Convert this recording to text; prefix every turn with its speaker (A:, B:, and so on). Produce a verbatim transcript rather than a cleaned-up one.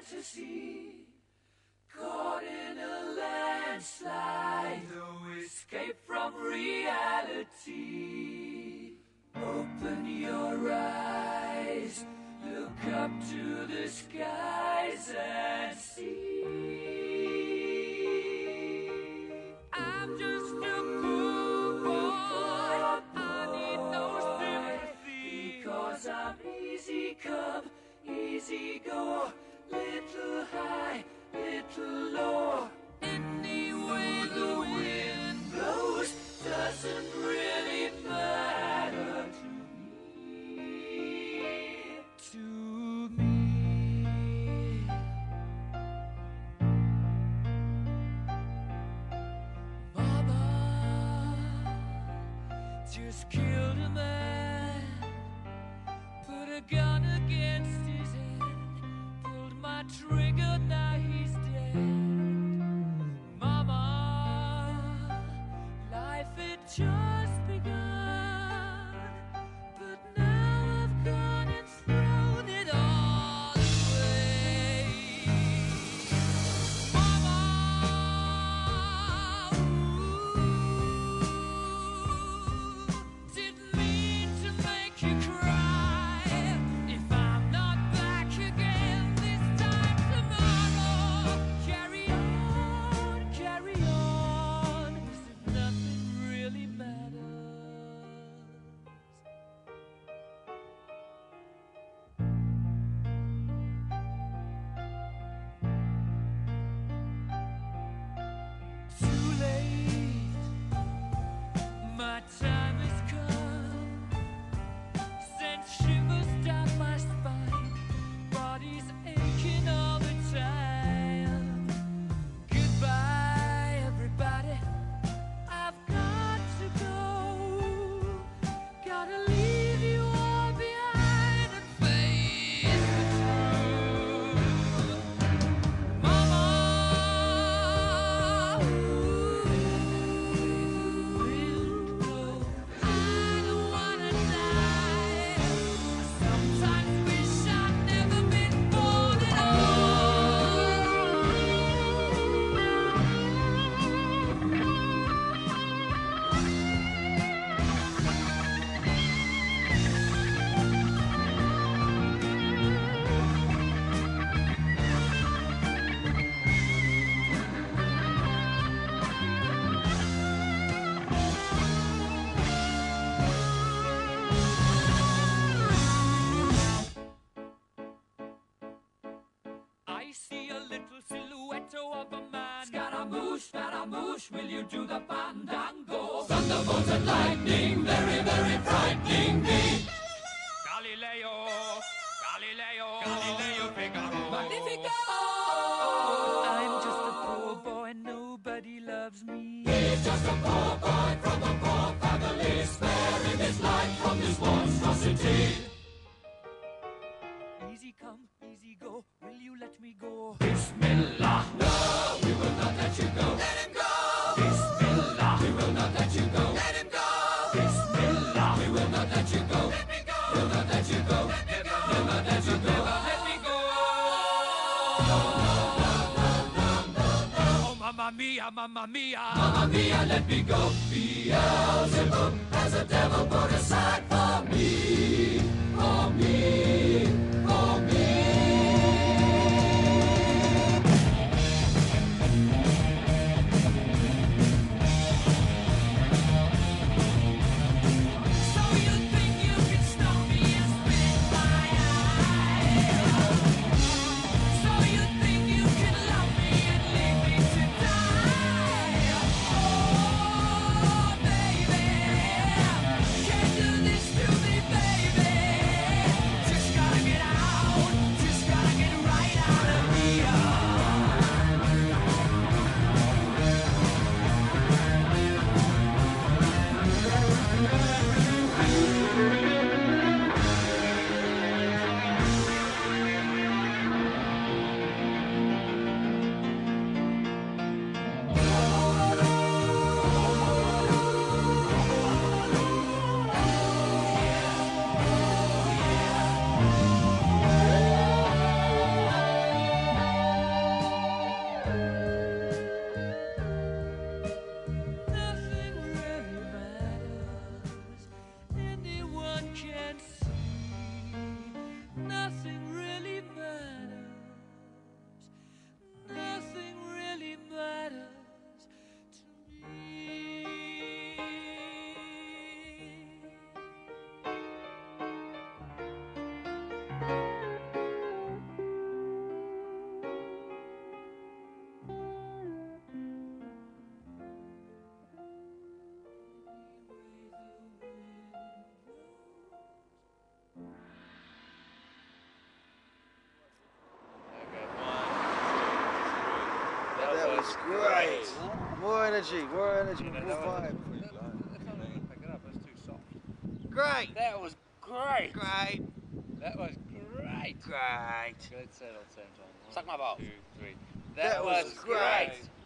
A: fantasy, caught in a landslide, no escape from reality. Open your eyes, look up to the skies and see. I'm just a poor boy, I need no sympathy, because I'm easy come, easy go, little high, little low. Any way the wind blows doesn't really matter to me, to me. Mama just killed a man, put a gun against his head, pulled my trigger, now he's dead. Mama, life had just begun, but now I've gone and thrown it all away. Mama, ooh, didn't mean to make you cry. If I'm not back again this time tomorrow, carry on, carry on, as if nothing really matters. Too late, my time has come, sent shivers down my spine, body's aching all the time. Goodbye, everybody, I've got to go, gotta leave you all behind and face the truth. Mama, ooh, I don't wanna die. I sometimes wish I'd never been born at I see a little silhouette of a man. Scaramouche, Scaramouche, will you do the fandango? Thunderbolts and lightning, very, very frightening me. Galileo, Galileo, Galileo Figaro. Magnifico! I'm just a poor boy, nobody loves me. He's just a poor boy from a poor family, sparing his life from this monstrosity. Easy come, easy go, will you let me go? Bismillah, no, we will not let you go. Let him go! Bismillah, we will not let you go. Let him go! Bismillah, we will not let you go. Let me go! We'll not let you go. Let me go! We'll not let you go. Let me go! No, no, no, no, no, no, no. Oh, mamma mia, mamma mia. Mamma mia, let me go. Beelzebub has a devil put aside for me. For me. For me. So you think you can stop me and spit in my eye? So you think you can love me and leave me to die? Oh, baby, can't do this to me, baby.
B: was great. More energy, more energy,
C: Yeah,
B: more
C: that was-
B: vibe.
C: Pick it up, that's too soft.
B: Great.
C: That was great.
B: Great.
C: That was great.
B: Great.
C: Let's say it at the same time. One,
D: Suck my balls.
C: Two, three.
B: That was great.